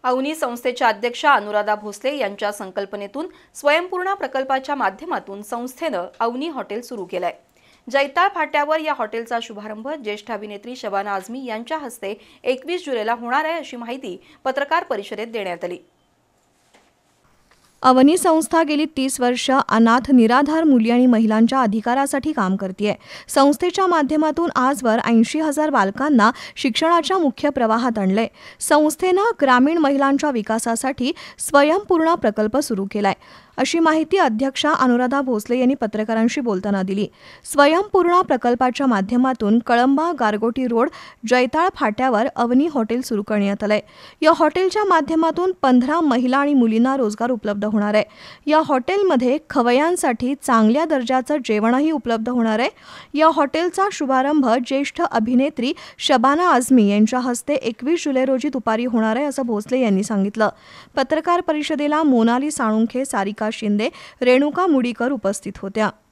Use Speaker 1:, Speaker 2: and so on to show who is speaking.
Speaker 1: अवनी संस्थेच्या अध्यक्षा अनुराधा भोसले यांच्या संकल्पनेतून स्वयंपूर्ण प्रकल्पाच्या माध्यमातून संस्थेनं अवनी हॉटेल सुरू केलंय। जैताळ फाट्यावर या हॉटेलचा शुभारंभ ज्येष्ठ अभिनेत्री शबाना आझमी यांच्या हस्ते 21 जुलैला होणार आहे, अशी माहिती पत्रकार परिषदेत देण्यात आली।
Speaker 2: अवनी संस्था गेली 30 वर्ष अनाथ निराधार मुली आणि महिलांच्या अधिकारासाठी काम करते। संस्थेच्या माध्यमातून आजवर 80,000 बालकांना शिक्षणाच्या मुख्य प्रवाहात आणले। संस्थेनं ग्रामीण महिलांच्या विकासासाठी स्वयंपूर्ण प्रकल्प सुरू केलाय, अशी माहिती अध्यक्षा अनुराधा भोसले यांनी पत्रकारांशी बोलताना दिली। स्वयंपूर्ण प्रकल्पाच्या माध्यमातून कळंबा गारगोटी रोड जैताळ फाट्यावर अवनी हॉटेल सुरू करण्यात आलंय। या हॉटेलच्या माध्यमातून 15 महिला आणि मुलींना रोजगार उपलब्ध होणार आहे। या हॉटेलमध्ये खवय्यांसाठी चांगल्या दर्जाचं जेवणही उपलब्ध होणार आहे। या हॉटेलचा शुभारंभ ज्येष्ठ अभिनेत्री शबाना आझमी यांच्या हस्ते 21 जुलै रोजी दुपारी होणार आहे, असं भोसले यांनी सांगितलं। पत्रकार परिषदेला मोनाली साळुंखे, सारिका शिंदे, रेणुका मुडीकर उपस्थित होत्या।